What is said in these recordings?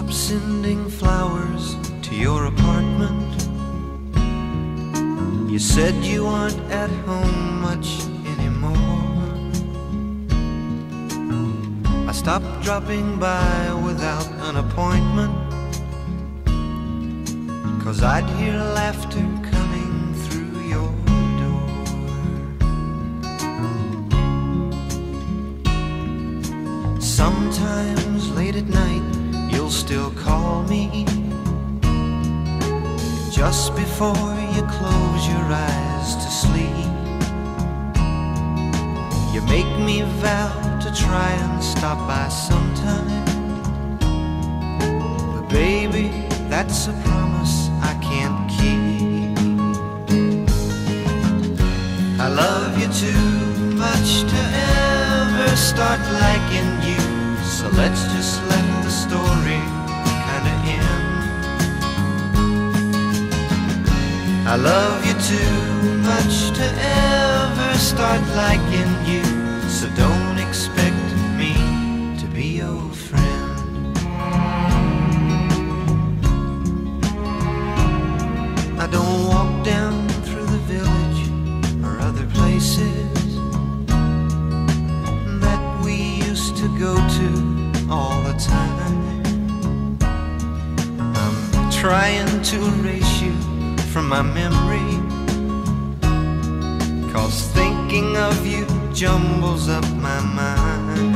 sending flowers to your apartment. You said you aren't at home much anymore. I stopped dropping by without an appointment, 'cause I'd hear laughter coming through your door. Sometimes late at night you'll still call me, just before you close your eyes to sleep. You make me vow to try and stop by sometime, but baby, that's a promise I can't keep. I love you too much to ever start liking you, so let's just let the story kinda end. I love you too much to ever start liking you, so don't expect me to be your friend. I don't walk down through the village or other places that we used to go to all the time. I'm trying to erase you from my memory, 'cause thinking of you jumbles up my mind.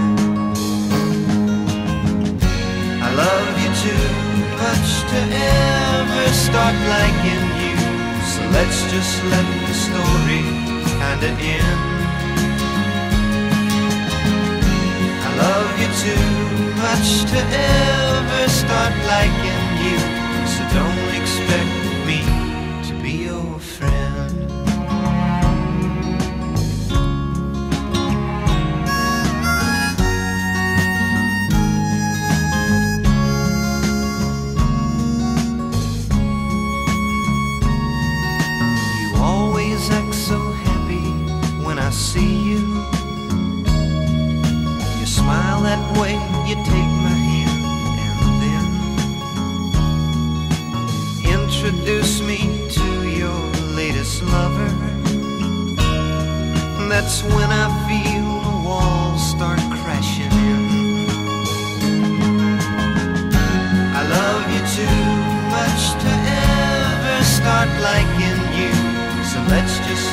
I love you too much to ever start liking you, so let's just let the story kinda end. I love you too much to ever start liking you, so don't expect me to be your friend. You always act so happy when I see you. You smile that way, you take my hand, and then introduce me to your latest lover. That's when I feel the walls start crashing in. I love you too much to ever start liking you, so let's just